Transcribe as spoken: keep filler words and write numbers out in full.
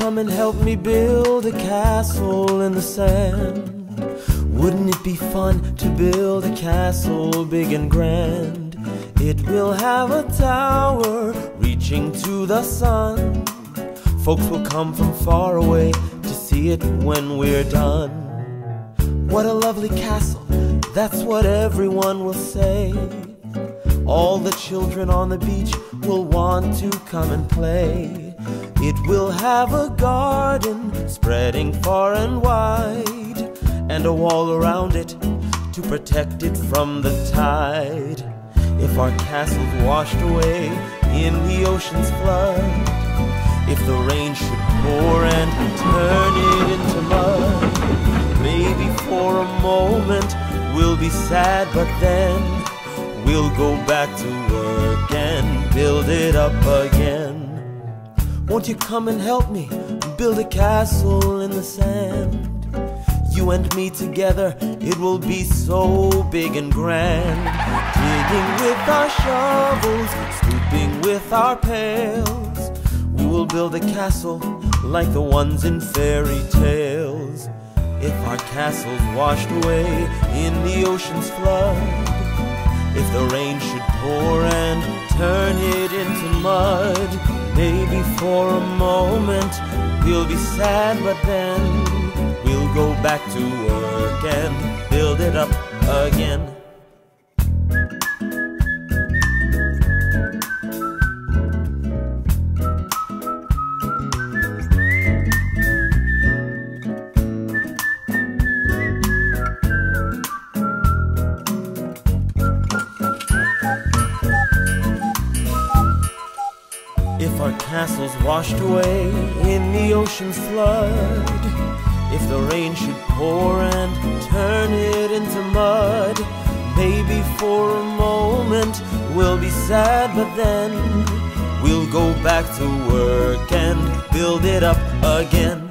come and help me build a castle in the sand? Wouldn't it be fun to build a castle big and grand? It will have a tower reaching to the sun. Folks will come from far away to see it when we're done. What a lovely castle, that's what everyone will say. All the children on the beach will want to come and play. It will have a garden spreading far and wide, and a wall around it to protect it from the tide. If our castle's washed away in the ocean's flood, if the rain should pour and turn it into mud, maybe for a moment we'll be sad, but then we'll go back to work and build it up again. Won't you come and help me build a castle in the sand? You and me together, it will be so big and grand. Digging with our shovels, scooping with our pails, we will build a castle like the ones in fairy tales. If our castle's washed away in the ocean's flood, if the rain should pour and turn it into mud, maybe for a moment we'll be sad, but then we'll go back to work and build it up again. If our castle's washed away in the ocean's flood, if the rain should pour and turn it into mud, maybe for a moment we'll be sad, but then we'll go back to work and build it up again.